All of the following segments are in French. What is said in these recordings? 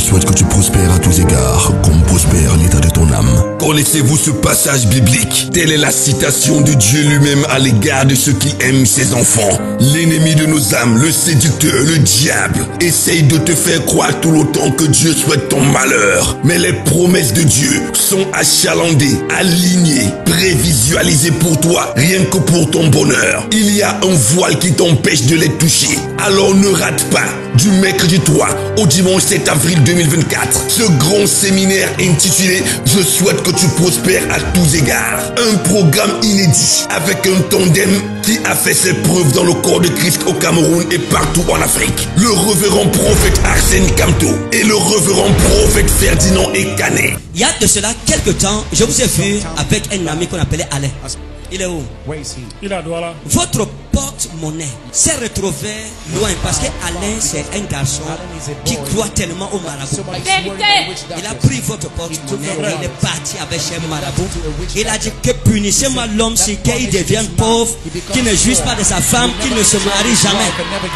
souhaite que tu prospères à tous égards, comme prospère l'état de ton âme. Connaissez-vous ce passage biblique? Telle est la citation de Dieu lui-même à l'égard de ceux qui aiment ses enfants. L'ennemi de nos âmes, le séducteur, le diable, essaye de te faire croire tout le temps que Dieu souhaite ton malheur. Mais les promesses de Dieu sont achalandées, alignées, prévisualisées pour toi, rien que pour ton bonheur. Il y a un voile qui t'empêche de les toucher. Alors ne rate pas, du mercredi 3 au dimanche 7 avril 2024, ce grand séminaire intitulé « Je souhaite que tu prospères à tous égards ». Un programme inédit avec un tandem qui a fait ses preuves dans le corps de Christ au Cameroun et partout en Afrique. Le révérend prophète Arsène Camto et le révérend prophète Ferdinand Ekané. Il y a de cela quelques temps, je vous ai vu avec un ami qu'on appelait Alain. Il est où? Il est à Douala. Votre porte-monnaie s'est retrouvé loin parce que Alain c'est un garçon qui croit tellement au marabout. Il a pris votre porte-monnaie et il est parti avec chez marabout. Il a dit que punissez-moi l'homme si qu'il devienne pauvre, qui ne juge pas de sa femme, qui ne se marie jamais.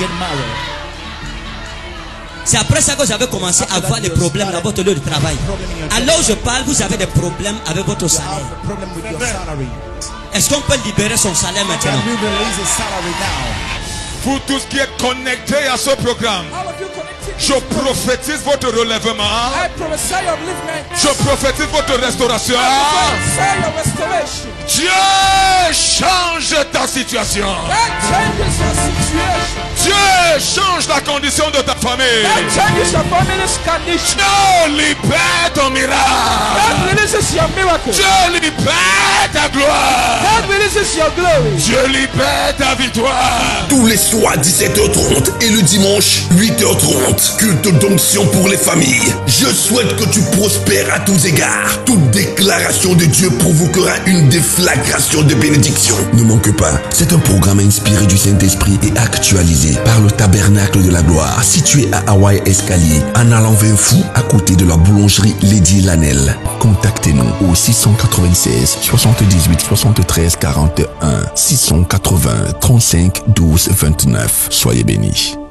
C'est après ça que vous avez commencé à avoir des problèmes dans votre lieu de travail. Alors je parle, vous avez des problèmes avec votre salaire. Est-ce qu'on peut libérer son salaire maintenant? Pour tout ce qui est connecté à ce programme, je prophétise votre relèvement. Je prophétise votre restauration. Dieu change ta situation. Dieu change la condition de ta famille. Dieu libère ton miracle. Dieu libère ta gloire. Dieu libère ta victoire. Tous les soirs 17h30 et le dimanche 8h30, culte d'onction pour les familles. Je souhaite que tu prospères à tous égards. Toute déclaration de Dieu provoquera une déflagration de bénédiction. Ne manque pas, c'est un programme inspiré du Saint-Esprit et actualisé par le Tabernacle de la Gloire, situé à Hawaï Escalier, en allant vers Fou, à côté de la boulangerie Lady Lanel. Contactez-nous au 696 78 73 41 680 35 12 29. Soyez bénis.